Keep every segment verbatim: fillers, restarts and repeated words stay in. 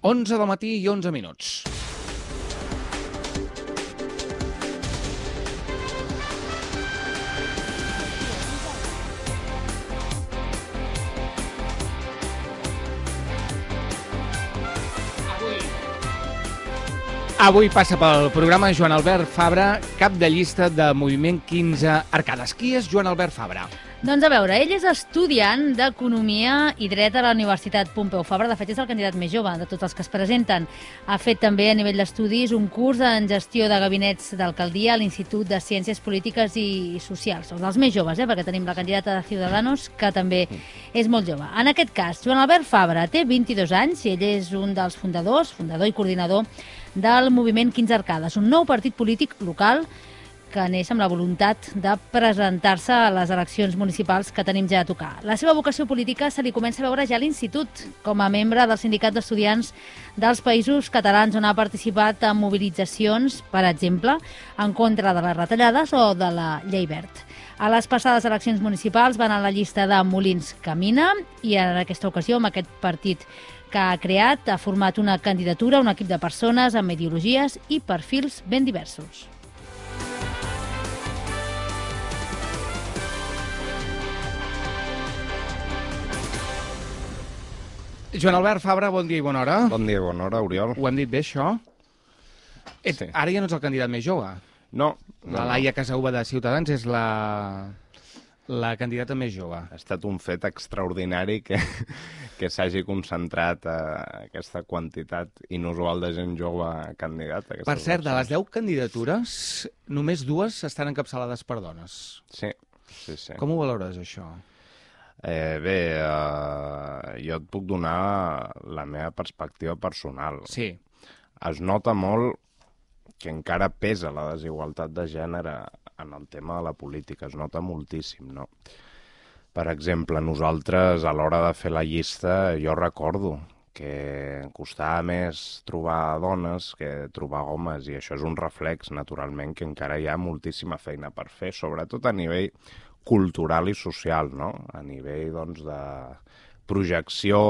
onze del matí i onze minuts. Avui passa pel programa Joan Albert Fabra, cap de llista de Moviment quinze Arcades. Qui és Joan Albert Fabra? Doncs a veure, ell és estudiant d'Economia i Dret a la Universitat Pompeu Fabra. De fet, és el candidat més jove de tots els que es presenten. Ha fet també a nivell d'estudis un curs en gestió de gabinets d'alcaldia a l'Institut de Ciències Polítiques i Socials. O dels més joves, eh? Perquè tenim la candidata de Ciudadanos, que també és molt jove. En aquest cas, Joan Albert Fabra té vint-i-dos anys i ell és un dels fundadors, fundador i coordinador del Moviment quinze Arcades, un nou partit polític local que neix amb la voluntat de presentar-se a les eleccions municipals que tenim ja a tocar. La seva vocació política se li comença a veure ja a l'institut, com a membre del Sindicat d'Estudiants dels Països Catalans, on ha participat en mobilitzacions, per exemple, en contra de les retallades o de la Llei Wert. A les passades eleccions municipals van a la llista de Molins Camina i en aquesta ocasió, amb aquest partit que ha creat, ha format una candidatura, un equip de persones amb ideologies i perfils ben diversos. Joan Albert Fabra, bon dia i bona hora. Bon dia i bona hora, Oriol. Ho hem dit bé, això? Et, Sí. Ara ja no ets el candidat més jove. No. no La Laia Casaúba de Ciutadans és la, la candidata més jove. Ha estat un fet extraordinari que, que s'hagi concentrat a aquesta quantitat inusual de gent jove candidata. Per cert, de les deu candidatures, només dues estan encapçalades per dones. Sí, sí, sí. Com ho valores, això? Eh, bé, eh, jo et puc donar la meva perspectiva personal. Sí. Es nota molt que encara pesa la desigualtat de gènere en el tema de la política, es nota moltíssim, no? Per exemple, nosaltres, a l'hora de fer la llista, jo recordo que costava més trobar dones que trobar homes, i això és un reflex, naturalment, que encara hi ha moltíssima feina per fer, sobretot a nivell cultural i social, no? A nivell, doncs, de projecció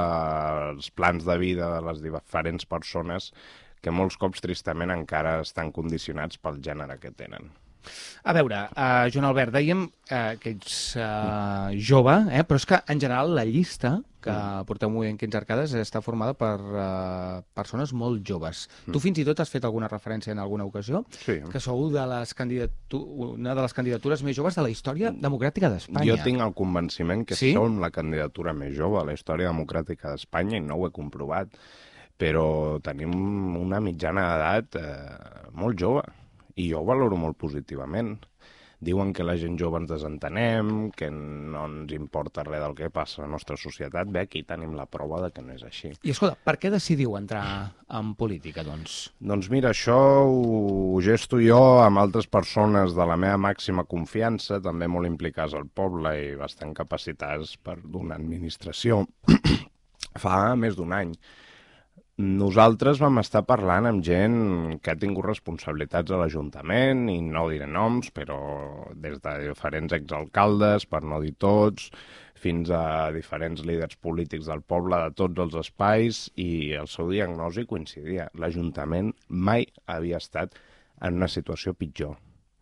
dels plans de vida de les diferents persones que molts cops, tristament, encara estan condicionats pel gènere que tenen. A veure, uh, Joan Albert, dèiem uh, que ets uh, jove, eh? Però és que, en general, la llista que porteu Moviment quinze Arcades està formada per uh, persones molt joves. Mm. Tu fins i tot has fet alguna referència en alguna ocasió, Sí. que sou de les candidatu una de les candidatures més joves de la història democràtica d'Espanya. Jo tinc el convenciment que Sí? som la candidatura més jove a la història democràtica d'Espanya i no ho he comprovat, però tenim una mitjana d'edat eh, molt jove i jo ho valoro molt positivament. Diuen que la gent jove ens desentenem, que no ens importa res del que passa a la nostra societat. Bé, aquí tenim la prova de que no és així. I escolta, per què decidiu entrar en política, doncs? Doncs mira, això ho gesto jo amb altres persones de la meva màxima confiança, també molt implicats al poble i bastant capacitats per donar administració, fa més d'un any. Nosaltres vam estar parlant amb gent que ha tingut responsabilitats a l'Ajuntament, i no diré noms, però des de diferents exalcaldes, per no dir tots, fins a diferents líders polítics del poble de tots els espais, i el seu diagnosi coincidia. L'Ajuntament mai havia estat en una situació pitjor.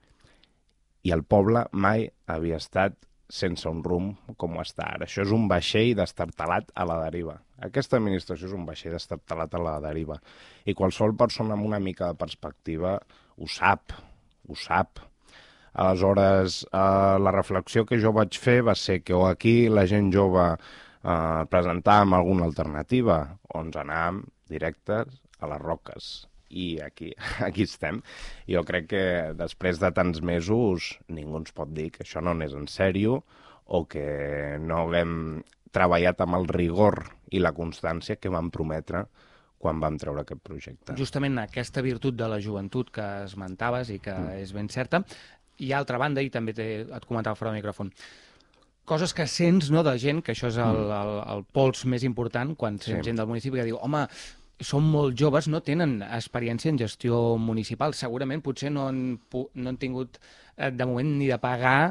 I el poble mai havia estat sense un rumb com ho està ara. Això és un vaixell destartalat a la deriva. Aquesta administració és un vaixell destartalat a la deriva. I qualsevol persona amb una mica de perspectiva ho sap, ho sap. Aleshores, eh, la reflexió que jo vaig fer va ser que o aquí la gent jove eh, presentàvem alguna alternativa, o ens anàvem directes a les roques. I aquí, aquí estem. Jo crec que després de tants mesos ningú ens pot dir que això no anés en sèrio o que no haguem treballat amb el rigor i la constància que vam prometre quan vam treure aquest projecte. Justament aquesta virtut de la joventut que esmentaves i que mm. és ben certa, hi ha altra banda, i també et comentava fora del micròfon, coses que sents, no, de gent, que això és el, el, el pols més important quan sents sí. gent del municipi que diu, home, són molt joves, no tenen experiència en gestió municipal, segurament potser no han, no han tingut eh, de moment ni de pagar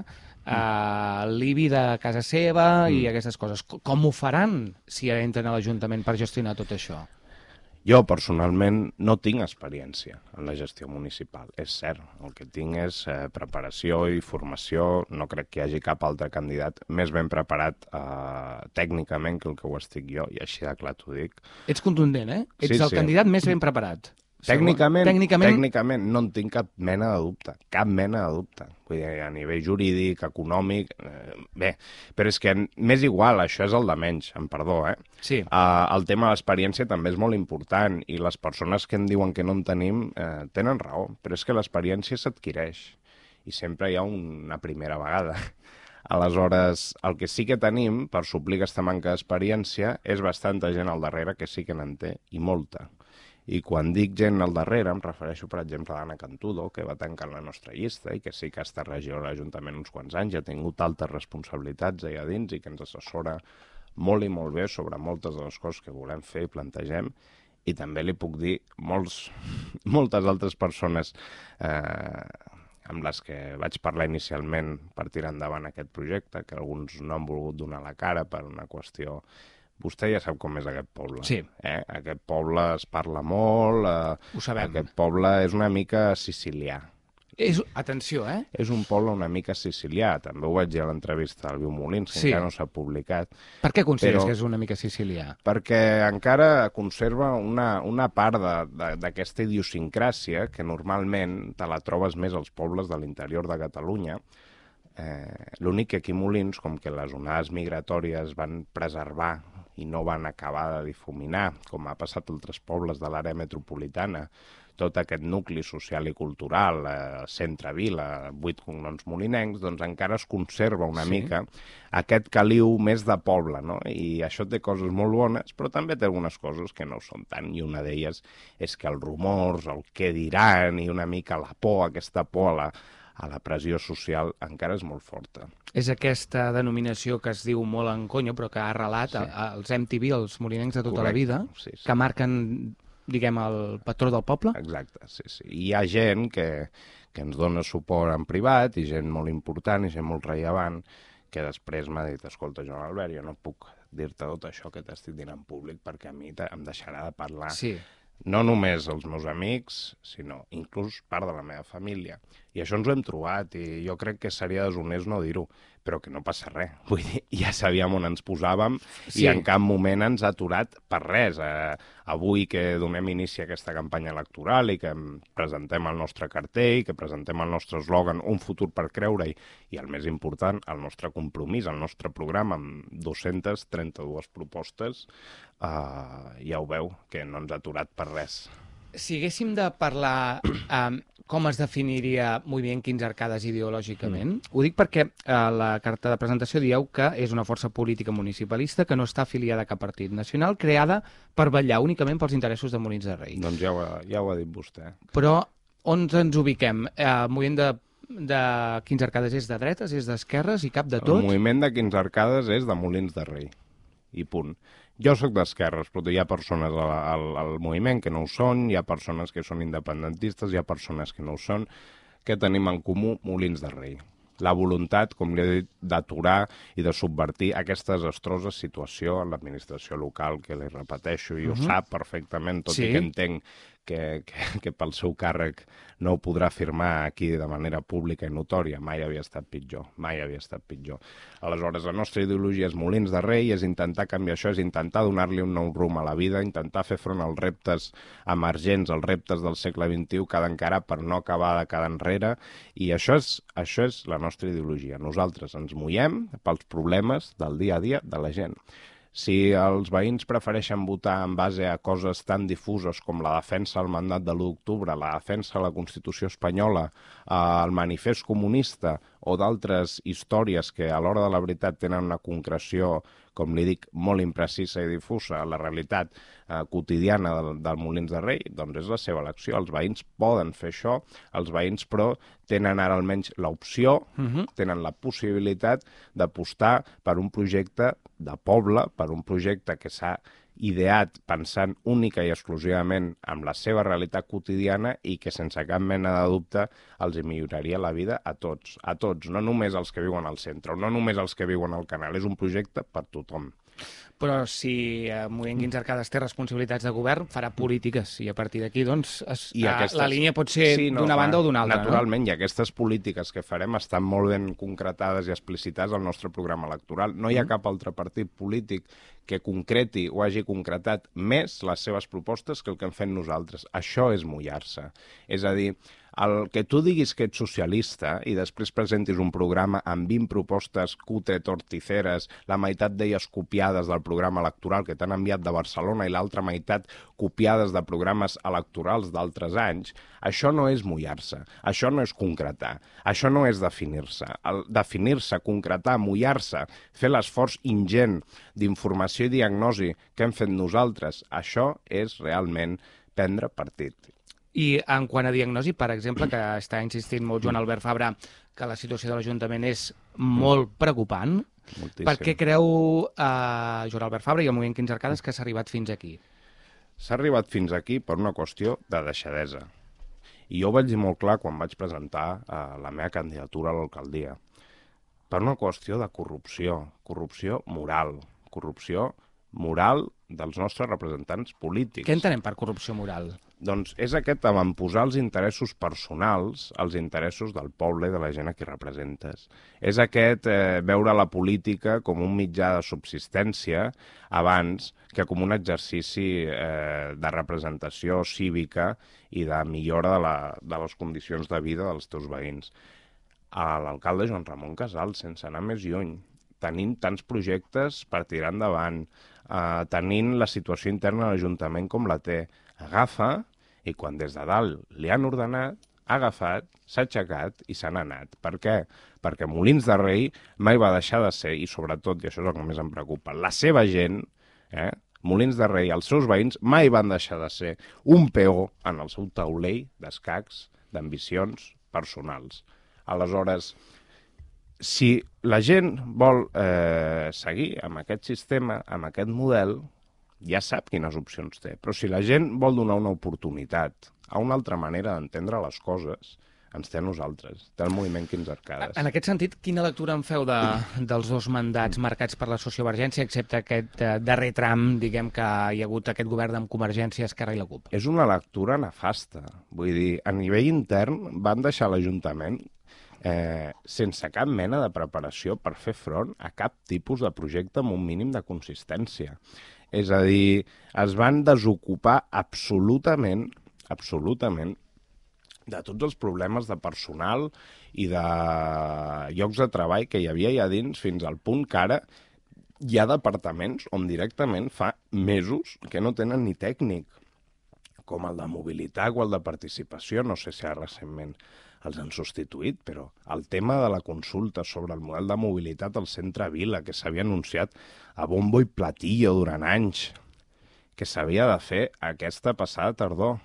eh, l'I B I de casa seva mm. i aquestes coses. Com ho faran si entren a l'Ajuntament per gestionar tot això? Jo, personalment, no tinc experiència en la gestió municipal, és cert. El que tinc és eh, preparació i formació. No crec que hi hagi cap altre candidat més ben preparat eh, tècnicament que el que ho estic jo, i així de clar t'ho dic. Ets contundent, eh? Ets Sí, el sí. candidat més ben preparat. Tècnicament, Tècnicament... tècnicament no en tinc cap mena de dubte, cap mena de dubte. Vull dir, a nivell jurídic, econòmic... Eh, bé, però és que m'és igual, això és el de menys, em perdó, eh? Sí. Uh, el tema de l'experiència també és molt important i les persones que en diuen que no en tenim eh, tenen raó, però és que l'experiència s'adquireix i sempre hi ha una primera vegada. Aleshores, el que sí que tenim per suplir aquesta manca d'experiència és bastanta gent al darrere que sí que n'en té, i molta. I quan dic gent al darrere em refereixo, per exemple, a l'Anna Cantudo, que va tancar la nostra llista i que sí que ha estat regidora de l'Ajuntament uns quants anys, ha tingut altes responsabilitats allà dins i que ens assessora molt i molt bé sobre moltes de les coses que volem fer i plantegem. I també li puc dir molts, moltes altres persones eh, amb les que vaig parlar inicialment per tirar endavant aquest projecte, que alguns no han volgut donar la cara per una qüestió... Vostè ja sap com és aquest poble. Sí. Eh? Aquest poble es parla molt, eh, Ho sabem. aquest poble és una mica sicilià. És... Atenció, eh? És un poble una mica sicilià, també ho vaig dir a l'entrevista al Viu Molins, que Sí. encara no s'ha publicat. Per què consideres Però- que és una mica sicilià? Perquè encara conserva una, una part de- de- d'aquesta idiosincràsia que normalment te la trobes més als pobles de l'interior de Catalunya. Eh, L'únic que aquí a Molins, com que les onades migratòries van preservar i no van acabar de difuminar, com ha passat a altres pobles de l'àrea metropolitana, tot aquest nucli social i cultural, eh, centre-vila, vuit cognoms molinencs, doncs encara es conserva una Sí. mica aquest caliu més de poble, no? I això té coses molt bones, però també té algunes coses que no ho són tant, i una d'elles és que els rumors, el què diran, i una mica la por, aquesta por a la, a la pressió social encara és molt forta. És aquesta denominació que es diu molt en conyo, però que ha arrelat Sí. sí. els M T V, els molinencs de tota Correcte, la vida, sí, sí. que marquen, diguem, el patró del poble? Exacte, sí, sí. I hi ha gent que, que ens dona suport en privat, i gent molt important, i gent molt rellevant, que després m'ha dit, escolta, Joan Albert, jo no puc dir-te tot això que t'estic dient en públic perquè a mi te- em deixarà de parlar. Sí. No només els meus amics, sinó inclús part de la meva família. I això ens ho hem trobat, i jo crec que seria deshonest no dir-ho, però que no passa res. Vull dir, ja sabíem on ens posàvem Sí. i en cap moment ens ha aturat per res. Eh, avui que donem inici a aquesta campanya electoral i que em presentem el nostre cartell, que presentem el nostre eslògan, un futur per creure-hi, i el més important, el nostre compromís, el nostre programa amb dos-centes trenta-dues propostes, eh, ja ho veu, que no ens ha aturat per res. Si haguéssim de parlar um, com es definiria Moviment Quinze Arcades ideològicament, mm. ho dic perquè a la carta de presentació dieu que és una força política municipalista que no està afiliada a cap partit nacional, creada per vetllar únicament pels interessos de Molins de Rei. Doncs ja ho, ha- ja ho ha dit vostè. Però on ens ubiquem? Eh, el moviment de, de Quinze Arcades és de dretes, és d'esquerres i cap de tot? El moviment de Quinze Arcades és de Molins de Rei, i punt. Jo sóc d'esquerres, però hi ha persones al, al, al moviment que no ho són, hi ha persones que són independentistes, hi ha persones que no ho són, que tenim en comú Molins de Rei. La voluntat, com li he dit, d'aturar i de subvertir aquesta desastrosa situació en l'administració local, que li repeteixo, i ho Mhm. sap perfectament, tot Sí. i que entenc que, que, que pel seu càrrec no ho podrà afirmar aquí de manera pública i notòria. Mai havia estat pitjor, mai havia estat pitjor. Aleshores, la nostra ideologia és Molins de Rei, és intentar canviar això, és intentar donar-li un nou rumb a la vida, intentar fer front als reptes emergents, als reptes del segle vint-i-u, cada encara per no acabar de quedar enrere, i això és, això és la nostra ideologia. Nosaltres ens mullem pels problemes del dia a dia de la gent. Si els veïns prefereixen votar en base a coses tan difuses com la defensa del mandat de l'u d'octubre, la defensa de la Constitució espanyola, eh, el manifest comunista o d'altres històries que a l'hora de la veritat tenen una concreció, com li dic, molt imprecisa i difusa a la realitat eh, quotidiana del, del Molins de Rei, doncs és la seva elecció. Els veïns poden fer això, els veïns, però, tenen ara almenys l'opció, Mhm. tenen la possibilitat d'apostar per un projecte de poble, per un projecte que s'ha ideat pensant única i exclusivament en la seva realitat quotidiana i que sense cap mena de dubte els hi milloraria la vida a tots, a tots, no només els que viuen al centre, no només els que viuen al canal, és un projecte per tothom. Però si eh, Moviment Quinze Arcades té responsabilitats de govern, farà polítiques, i a partir d'aquí, doncs, es, I eh, aquestes... la línia pot ser sí, no, d'una banda clar, o d'una altra, naturalment, no? i aquestes polítiques que farem estan molt ben concretades i explicitades al nostre programa electoral. No hi ha mm. cap altre partit polític que concreti o hagi concretat més les seves propostes que el que hem fet nosaltres. Això és mullar-se. És a dir, el que tu diguis que ets socialista i després presentis un programa amb vint propostes cutre torticeres, la meitat d'elles copiades del programa electoral que t'han enviat de Barcelona i l'altra meitat copiades de programes electorals d'altres anys, això no és mullar-se, això no és concretar, això no és definir-se. El definir-se, concretar, mullar-se, fer l'esforç ingent d'informació i diagnosi que hem fet nosaltres, això és realment prendre partit. I en quant a diagnosi, per exemple, que està insistint molt Joan Albert Fabra, que la situació de l'Ajuntament és molt preocupant, Moltíssim. per què creu eh, Joan Albert Fabra i el Moviment Quinze Arcades que s'ha arribat fins aquí? S'ha arribat fins aquí per una qüestió de deixadesa. I jo ho vaig dir molt clar quan vaig presentar eh, la meva candidatura a l'alcaldia. Per una qüestió de corrupció, corrupció moral, corrupció moral dels nostres representants polítics. Què entenem per corrupció moral? Doncs és aquest avantposar els interessos personals als interessos del poble i de la gent a qui representes. És aquest eh, veure la política com un mitjà de subsistència abans que com un exercici eh, de representació cívica i de millora de, la, de les condicions de vida dels teus veïns. A l'alcalde Joan Ramon Casals, sense anar més lluny, tenint tants projectes per tirar endavant, eh, tenint la situació interna de l'Ajuntament com la té, agafa i quan des de dalt li han ordenat, ha agafat, s'ha aixecat i se n'ha anat. Per què? Perquè Molins de Rei mai va deixar de ser, i sobretot, i això és el que més em preocupa, la seva gent, eh, Molins de Rei, els seus veïns, mai van deixar de ser un peó en el seu taulell d'escacs, d'ambicions personals. Aleshores, si la gent vol eh, seguir amb aquest sistema, amb aquest model, ja sap quines opcions té. Però si la gent vol donar una oportunitat a una altra manera d'entendre les coses, ens té a nosaltres, té el Moviment Quinze Arcades. En aquest sentit, quina lectura en feu de, dels dos mandats marcats per la sociovergència, excepte aquest eh, darrer tram, diguem, que hi ha hagut aquest govern amb Convergència, Esquerra i la CUP? És una lectura nefasta. Vull dir, a nivell intern van deixar l'Ajuntament eh, sense cap mena de preparació per fer front a cap tipus de projecte amb un mínim de consistència. És a dir, es van desocupar absolutament, absolutament, de tots els problemes de personal i de llocs de treball que hi havia allà dins, fins al punt que ara hi ha departaments on directament fa mesos que no tenen ni tècnic, com el de mobilitat o el de participació, no sé si ara recentment els han substituït, però el tema de la consulta sobre el model de mobilitat al centre Vila, que s'havia anunciat a bombo i platillo durant anys, que s'havia de fer aquesta passada tardor.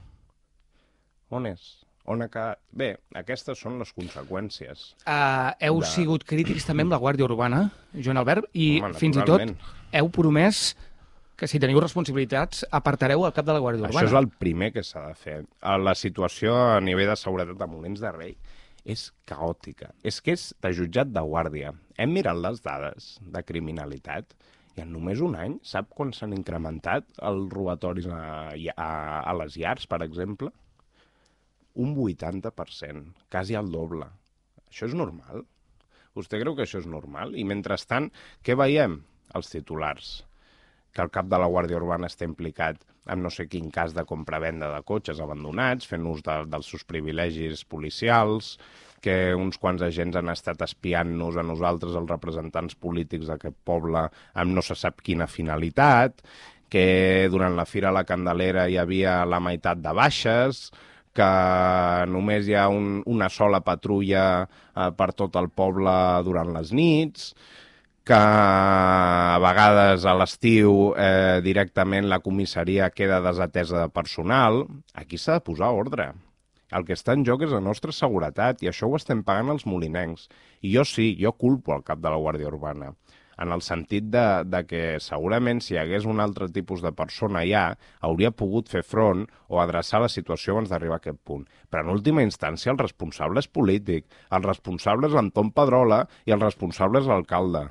On és? On ha quedat? Bé, aquestes són les conseqüències. Uh, heu de... sigut crítics també amb la Guàrdia Urbana, Joan Albert, i Home, fins i tot heu promès que si teniu responsabilitats apartareu el cap de la Guàrdia Urbana. Això és el primer que s'ha de fer. La situació a nivell de seguretat a Molins de Rei és caòtica. És que és de jutjat de guàrdia. Hem mirat les dades de criminalitat i en només un any sap quan s'han incrementat els robatoris a, a, a les llars, per exemple? Un vuitanta per cent, quasi el doble. Això és normal? Vostè creu que això és normal? I mentrestant, què veiem? Els titulars. Que el cap de la Guàrdia Urbana està implicat en no sé quin cas de compra-venda de cotxes abandonats, fent ús de, dels seus privilegis policials, que uns quants agents han estat espiant-nos a nosaltres, els representants polítics d'aquest poble, amb no se sap quina finalitat, que durant la Fira a la Candelera hi havia la meitat de baixes, que només hi ha un, una sola patrulla eh, per tot el poble durant les nits, que a vegades a l'estiu eh, directament la comissaria queda desatesa de personal. Aquí s'ha de posar ordre. El que està en joc és la nostra seguretat i això ho estem pagant els molinencs. I jo sí, jo culpo el cap de la Guàrdia Urbana, en el sentit de, de que segurament si hi hagués un altre tipus de persona allà hauria pogut fer front o adreçar la situació abans d'arribar a aquest punt. Però en última instància el responsable és polític, el responsable és l'Anton Pedrola i el responsable és l'alcalde.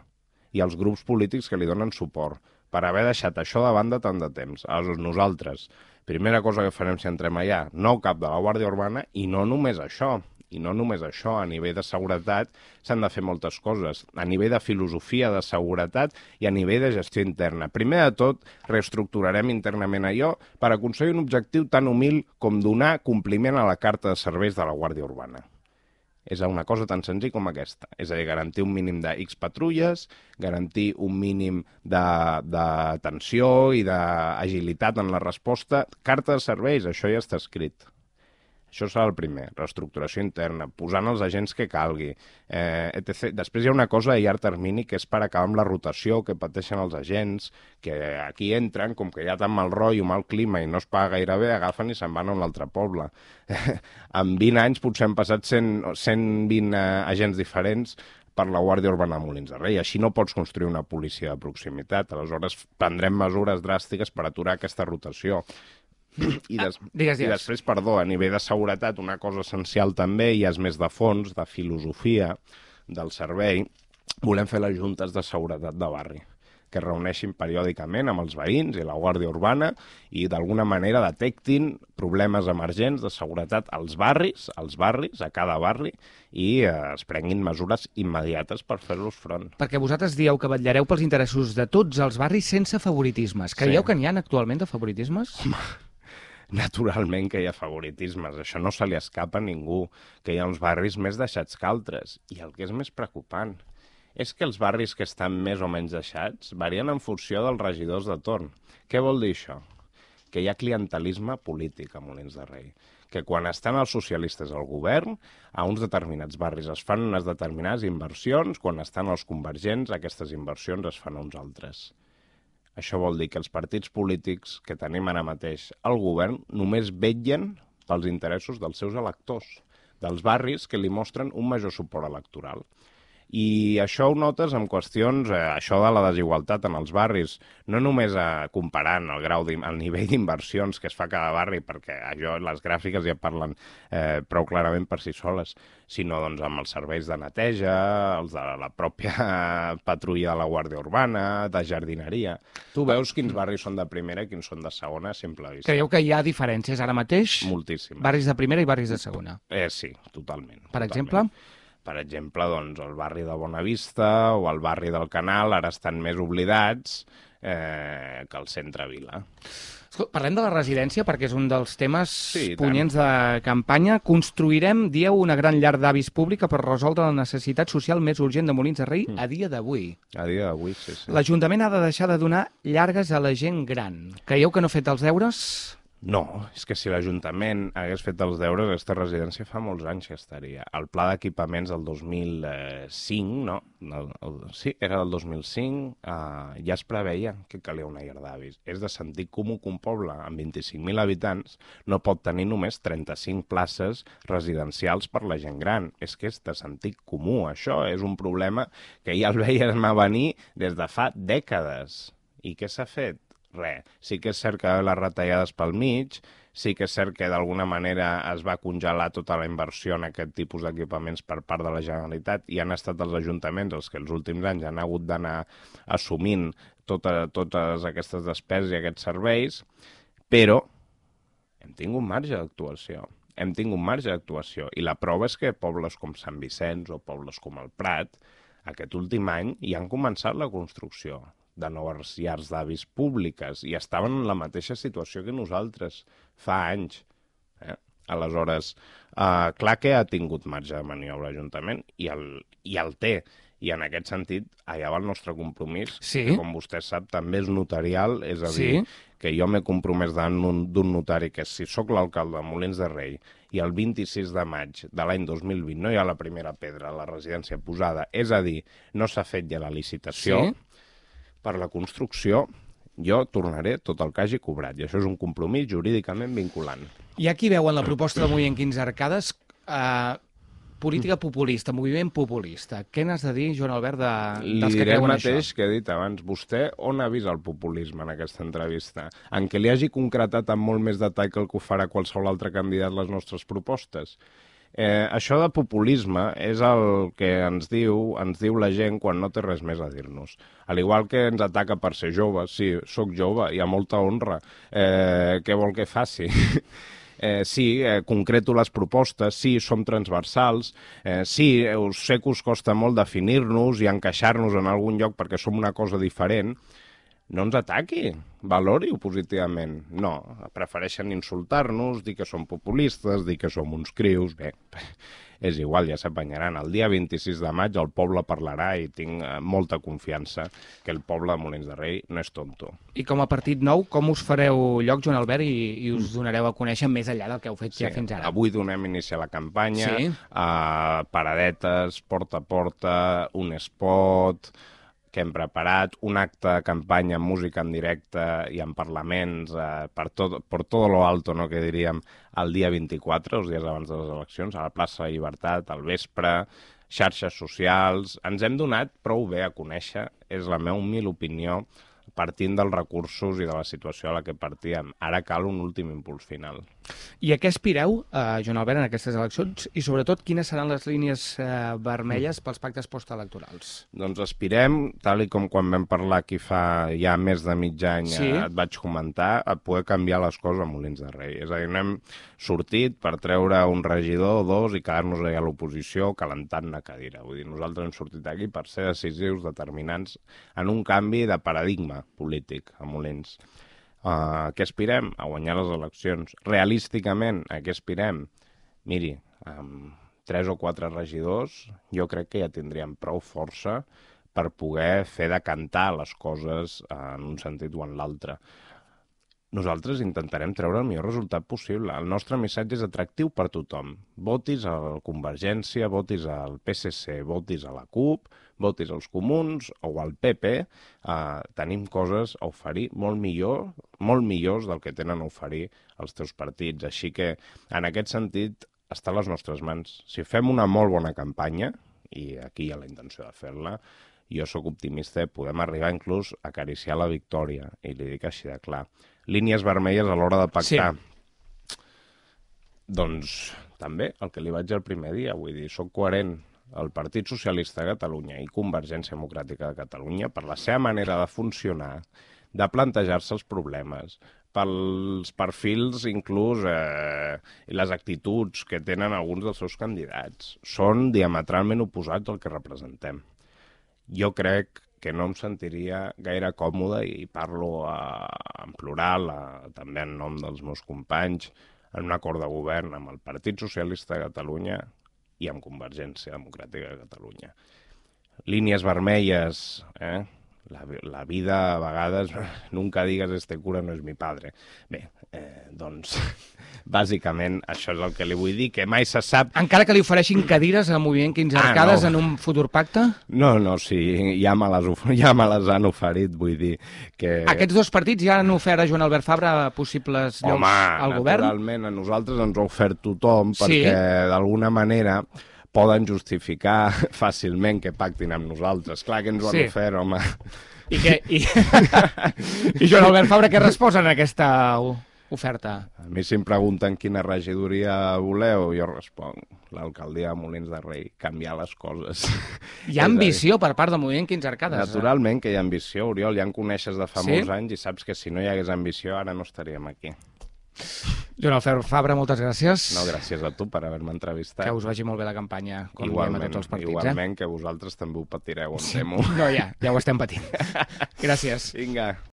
i els grups polítics que li donen suport per haver deixat això de banda tant de temps. Aleshores, nosaltres, primera cosa que farem si entrem allà, nou cap de la Guàrdia Urbana, i no només això, i no només això, a nivell de seguretat s'han de fer moltes coses, a nivell de filosofia de seguretat i a nivell de gestió interna. Primer de tot, reestructurarem internament allò per aconseguir un objectiu tan humil com donar compliment a la carta de serveis de la Guàrdia Urbana. És una cosa tan senzill com aquesta. És a dir, garantir un mínim de X patrulles, garantir un mínim de, de tensió i d'agilitat en la resposta. Carta de serveis, això ja està escrit. Això serà el primer, reestructuració interna, posant els agents que calgui, eh, etcètera. Després hi ha una cosa a llarg termini que és per acabar amb la rotació que pateixen els agents, que aquí entren, com que hi ha tant mal rotllo, mal clima i no es paga gaire bé, agafen i se'n van a un altre poble. En vint anys potser han passat cent, cent vint eh, agents diferents per la Guàrdia Urbana de Molins de Rei. Així no pots construir una policia de proximitat. Aleshores prendrem mesures dràstiques per aturar aquesta rotació. I, des... ah, digues, digues. I després, perdó, a nivell de seguretat, una cosa essencial també, i és més de fons, de filosofia del servei, volem fer les juntes de seguretat de barri, que reuneixin periòdicament amb els veïns i la Guàrdia Urbana i d'alguna manera detectin problemes emergents de seguretat als barris, als barris, a cada barri, i eh, es prenguin mesures immediates per fer-los front. Perquè vosaltres dieu que vetllareu pels interessos de tots els barris sense favoritismes. Creieu sí. que n'hi ha actualment de favoritismes? Naturalment que hi ha favoritismes, això no se li escapa a ningú, que hi ha uns barris més deixats que altres. I el que és més preocupant és que els barris que estan més o menys deixats varien en funció dels regidors de torn. Què vol dir això? Que hi ha clientelisme polític a Molins de Rei, que quan estan els socialistes al govern, a uns determinats barris es fan unes determinades inversions, quan estan els convergents, aquestes inversions es fan a uns altres. Això vol dir que els partits polítics que tenim ara mateix al govern només vetllen pels interessos dels seus electors, dels barris que li mostren un major suport electoral. I això ho notes en qüestions, eh, això de la desigualtat en els barris, no només eh, comparant el grau el nivell d'inversions que es fa a cada barri, perquè allò, les gràfiques ja parlen eh, prou clarament per si soles, sinó doncs, amb els serveis de neteja, els de la pròpia patrulla de la Guàrdia Urbana, de jardineria. Tu veus quins barris són de primera i quins són de segona a simple vista. Creieu que hi ha diferències ara mateix? Moltíssimes. Barris de primera i barris de segona? Eh, sí, totalment. Per totalment. exemple? Per exemple, doncs, el barri de Bonavista o el barri del Canal ara estan més oblidats eh, que el centre Vila. Parlem de la residència perquè és un dels temes sí, punyents de campanya. Construirem, dieu, una gran llar d'avis pública per resoldre la necessitat social més urgent de Molins de Rei mm. a dia d'avui. A dia d'avui, sí, sí. L'Ajuntament ha de deixar de donar llargues a la gent gran. Creieu que no ha fet els deures? No, és que si l'Ajuntament hagués fet els deures, aquesta residència fa molts anys que estaria. El pla d'equipaments del dos mil cinc, no? El, el, sí, era del dos mil cinc, eh, ja es preveia que calia una llar d'avis. És de sentit comú que un poble amb vint-i-cinc mil habitants no pot tenir només trenta-cinc places residencials per la gent gran. És que és de sentit comú, això. És un problema que ja el veiem a venir des de fa dècades. I què s'ha fet? Res. Sí que és cert que les retallades pel mig, sí que és cert que d'alguna manera es va congelar tota la inversió en aquest tipus d'equipaments per part de la Generalitat i han estat els ajuntaments els que els últims anys han hagut d'anar assumint tota, totes aquestes despeses i aquests serveis, però hem tingut marge d'actuació. Hem tingut marge d'actuació i la prova és que pobles com Sant Vicenç o pobles com el Prat aquest últim any ja han començat la construcció de noves llars d'avis públiques i estaven en la mateixa situació que nosaltres fa anys. Eh? Aleshores, eh, clar que ha tingut marge de maniobra l'Ajuntament i el, i el té. I en aquest sentit, allà va el nostre compromís, sí. que com vostè sap també és notarial, és a dir, sí. que jo m'he compromès davant d'un notari que si sóc l'alcalde de Molins de Rei i el vint-i-sis de maig de l'any dos mil vint no hi ha la primera pedra a la residència posada, és a dir, no s'ha fet ja la licitació, sí. per la construcció, jo tornaré tot el que hagi cobrat. I això és un compromís jurídicament vinculant. I aquí veuen la proposta de Moviment quinze Arcades, eh, política populista, moviment populista. Què n'has de dir, Joan Albert, de, dels que creuen això? Li diré el mateix que he dit abans. Vostè on ha vist el populisme en aquesta entrevista? En què li hagi concretat amb molt més detall que el que ho farà qualsevol altre candidat les nostres propostes? Eh, això de populisme és el que ens diu, ens diu la gent quan no té res més a dir-nos. Al igual que ens ataca per ser jove, sí, sóc jove, hi ha molta honra. Eh, què vol que faci? Eh, sí, eh, concreto les propostes, sí, som transversals, eh, sí, us sé que us costa molt definir-nos i encaixar-nos en algun lloc perquè som una cosa diferent. No ens ataqui, valori-ho positivament. No, prefereixen insultar-nos, dir que som populistes, dir que som uns crius. Bé, és igual, ja s'apanyaran. El dia vint-i-sis de maig el poble parlarà i tinc eh, molta confiança que el poble de Molins de Rei no és tonto. I com a partit nou, com us fareu lloc, Joan Albert, i, i us donareu a conèixer més enllà del que heu fet sí, ja fins ara? Avui donem inici a la campanya, sí. a paradetes, porta a porta, un spot que hem preparat, un acte de campanya amb música en directe i en parlaments eh, per, tot, per tot lo alto, no, que diríem, el dia vint-i-quatre, els dies abans de les eleccions, a la plaça de Llibertat, al vespre, xarxes socials. Ens hem donat prou bé a conèixer, és la meva humil opinió, partint dels recursos i de la situació a la que partíem. Ara cal un últim impuls final. I a què aspireu, eh, Joan Albert, en aquestes eleccions? I sobretot, quines seran les línies eh, vermelles pels pactes postelectorals? Doncs aspirem, tal i com quan vam parlar aquí fa ja més de mig any, sí. eh, et vaig comentar, a poder canviar les coses a Molins de Rei. És a dir, no hem sortit per treure un regidor o dos i quedar-nos allà a l'oposició calentant una cadira. Vull dir, nosaltres hem sortit aquí per ser decisius, determinants, en un canvi de paradigma polític a Molins. Uh, què aspirem? A guanyar les eleccions. Realísticament, a què aspirem? Miri, amb tres o quatre regidors jo crec que ja tindríem prou força per poder fer decantar les coses uh, en un sentit o en l'altre. Nosaltres intentarem treure el millor resultat possible. El nostre missatge és atractiu per tothom. Votis a la Convergència, votis al P S C, votis a la CUP, votis als Comuns o al P P. Eh, tenim coses a oferir molt millor, molt millors del que tenen a oferir els teus partits. Així que, en aquest sentit, està a les nostres mans. Si fem una molt bona campanya, i aquí hi ha la intenció de fer-la, jo sóc optimista, podem arribar inclús a acariciar la victòria, i li dic així de clar. Línies vermelles a l'hora de pactar. Sí. Doncs també el que li vaig dir el primer dia, vull dir, soc coherent. El Partit Socialista de Catalunya i Convergència Democràtica de Catalunya, per la seva manera de funcionar, de plantejar-se els problemes, pels perfils inclús eh, i les actituds que tenen alguns dels seus candidats, són diametralment oposats al que representem. Jo crec que no em sentiria gaire còmode, i parlo a, en plural, a, també en nom dels meus companys, en un acord de govern amb el Partit Socialista de Catalunya i amb Convergència Democràtica de Catalunya. Línies vermelles, eh? La, la vida a vegades, nunca digues este cura no és mi padre. Bé, eh, doncs, bàsicament això és el que li vull dir, que mai se sap... Encara que li ofereixin cadires a Moviment quinze Arcades ah, no. en un futur pacte? No, no, sí, ja me les, ja me les han oferit, vull dir que... Aquests dos partits ja han ofert a Joan Albert Fabra possibles llocs Home, al govern? Home, naturalment, a nosaltres ens ha ofert tothom, perquè sí. d'alguna manera poden justificar fàcilment que pactin amb nosaltres. Clar que ens ho han sí. ofert, home. I, que, i... I Joan Albert Fabra què resposa en aquesta oferta? A mi si em pregunten quina regidoria voleu, jo responc l'alcaldia de Molins de Rei, canviar les coses. Hi ha ambició per part del Moviment quinze Arcades? Naturalment que hi ha ambició, Oriol, ja em coneixes de fa sí? molts anys i saps que si no hi hagués ambició ara no estaríem aquí. Joan Albert Fabra, moltes gràcies. No, gràcies a tu per haver-me entrevistat. Que us vagi molt bé la campanya, com igualment, diem a tots els partits. Igualment, eh? que vosaltres també ho patireu, em temo. No, ja, ja ho estem patint. Gràcies. Vinga.